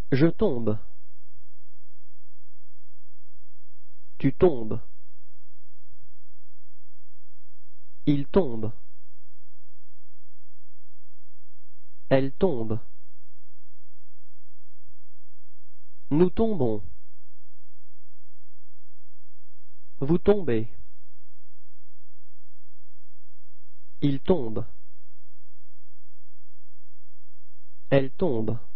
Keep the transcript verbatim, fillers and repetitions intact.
Je tombe. Tu tombes. Il tombe. Elle tombe. Nous tombons. Vous tombez. Il tombe. Elle tombe.